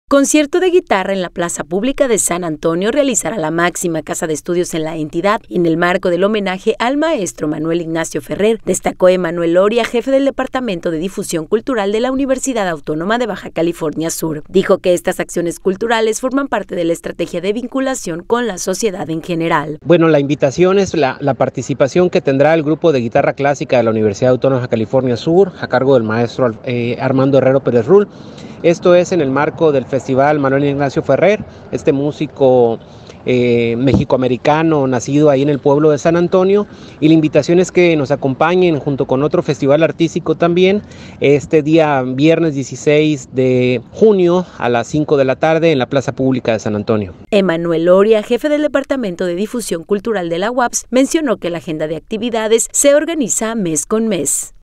Concierto de guitarra en la Plaza Pública de San Antonio realizará la máxima casa de estudios en la entidad en el marco del homenaje al maestro Manuel Ignacio Ferrer, destacó Emanuel Oria, jefe del Departamento de Difusión Cultural de la Universidad Autónoma de Baja California Sur. Dijo que estas acciones culturales forman parte de la estrategia de vinculación con la sociedad en general. Bueno, la invitación es la participación que tendrá el grupo de guitarra clásica de la Universidad Autónoma de Baja California Sur a cargo del maestro Armando Herrero Pérez Rull. Esto es en el marco del Festival Manuel Ignacio Ferrer, este músico mexicoamericano nacido ahí en el pueblo de San Antonio, y la invitación es que nos acompañen junto con otro festival artístico también este día viernes 16 de junio a las 5 de la tarde en la Plaza Pública de San Antonio. Emanuel Oria, jefe del Departamento de Difusión Cultural de la UABS, mencionó que la agenda de actividades se organiza mes con mes.